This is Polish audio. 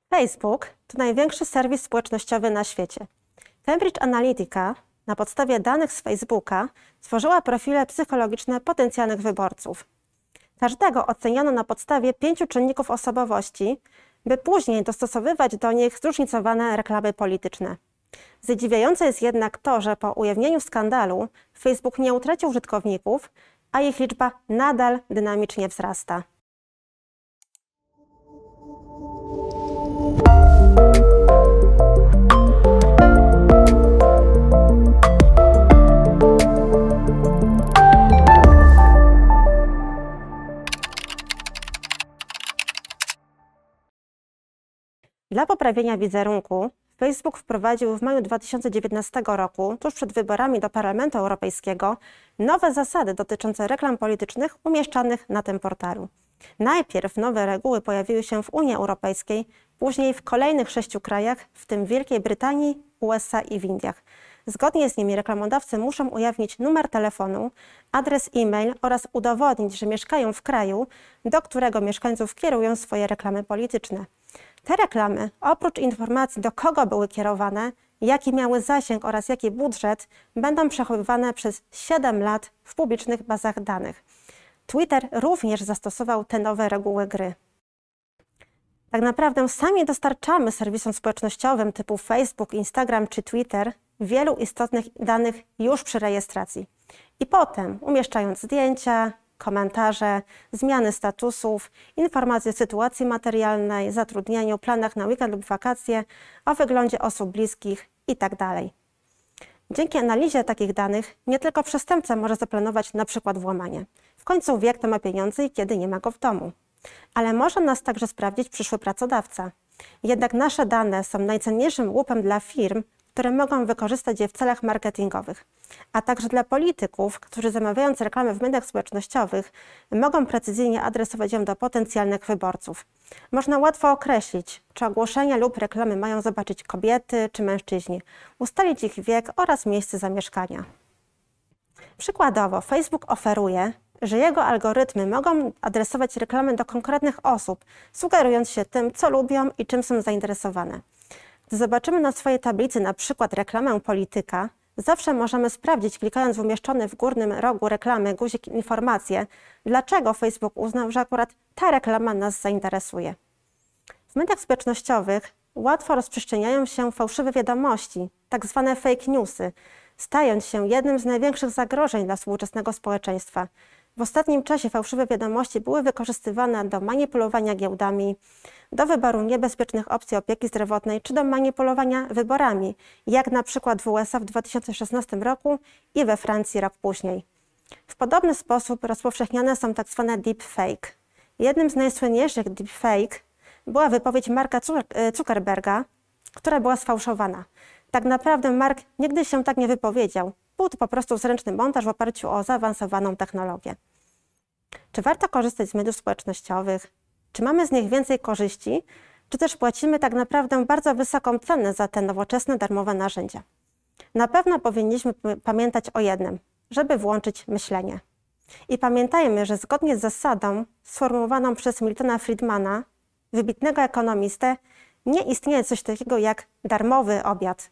Facebook to największy serwis społecznościowy na świecie. Cambridge Analytica na podstawie danych z Facebooka stworzyła profile psychologiczne potencjalnych wyborców. Każdego oceniono na podstawie 5 czynników osobowości, by później dostosowywać do nich zróżnicowane reklamy polityczne. Zadziwiające jest jednak to, że po ujawnieniu skandalu Facebook nie utracił użytkowników, a ich liczba nadal dynamicznie wzrasta. Dla poprawienia wizerunku Facebook wprowadził w maju 2019 roku, tuż przed wyborami do Parlamentu Europejskiego, nowe zasady dotyczące reklam politycznych umieszczanych na tym portalu. Najpierw nowe reguły pojawiły się w Unii Europejskiej, później w kolejnych 6 krajach, w tym Wielkiej Brytanii, USA i w Indiach. Zgodnie z nimi reklamodawcy muszą ujawnić numer telefonu, adres e-mail oraz udowodnić, że mieszkają w kraju, do którego mieszkańców kierują swoje reklamy polityczne. Te reklamy, oprócz informacji, do kogo były kierowane, jaki miały zasięg oraz jaki budżet, będą przechowywane przez 7 lat w publicznych bazach danych. Twitter również zastosował te nowe reguły gry. Tak naprawdę sami dostarczamy serwisom społecznościowym typu Facebook, Instagram czy Twitter wielu istotnych danych już przy rejestracji. I potem, umieszczając zdjęcia, komentarze, zmiany statusów, informacje o sytuacji materialnej, zatrudnieniu, planach na weekend lub wakacje, o wyglądzie osób bliskich itd. Dzięki analizie takich danych nie tylko przestępca może zaplanować na przykład włamanie. W końcu wie, kto ma pieniądze i kiedy nie ma go w domu. Ale może nas także sprawdzić przyszły pracodawca. Jednak nasze dane są najcenniejszym łupem dla firm, które mogą wykorzystać je w celach marketingowych, a także dla polityków, którzy zamawiając reklamę w mediach społecznościowych mogą precyzyjnie adresować ją do potencjalnych wyborców. Można łatwo określić, czy ogłoszenia lub reklamy mają zobaczyć kobiety czy mężczyźni, ustalić ich wiek oraz miejsce zamieszkania. Przykładowo Facebook oferuje, że jego algorytmy mogą adresować reklamy do konkretnych osób, sugerując się tym, co lubią i czym są zainteresowane. Gdy zobaczymy na swojej tablicy na przykład reklamę polityka, zawsze możemy sprawdzić, klikając w umieszczony w górnym rogu reklamy guzik informacje, dlaczego Facebook uznał, że akurat ta reklama nas zainteresuje. W mediach społecznościowych łatwo rozprzestrzeniają się fałszywe wiadomości, tak zwane fake newsy, stając się jednym z największych zagrożeń dla współczesnego społeczeństwa. W ostatnim czasie fałszywe wiadomości były wykorzystywane do manipulowania giełdami, do wyboru niebezpiecznych opcji opieki zdrowotnej czy do manipulowania wyborami, jak na przykład w USA w 2016 roku i we Francji rok później. W podobny sposób rozpowszechniane są tzw. deepfake. Jednym z najsłynniejszych deepfake była wypowiedź Marka Zuckerberga, która była sfałszowana. Tak naprawdę Mark nigdy się tak nie wypowiedział. Był to po prostu zręczny montaż w oparciu o zaawansowaną technologię. Czy warto korzystać z mediów społecznościowych? Czy mamy z nich więcej korzyści? Czy też płacimy tak naprawdę bardzo wysoką cenę za te nowoczesne, darmowe narzędzia? Na pewno powinniśmy pamiętać o jednym, żeby włączyć myślenie. I pamiętajmy, że zgodnie z zasadą sformułowaną przez Miltona Friedmana, wybitnego ekonomistę, nie istnieje coś takiego jak darmowy obiad.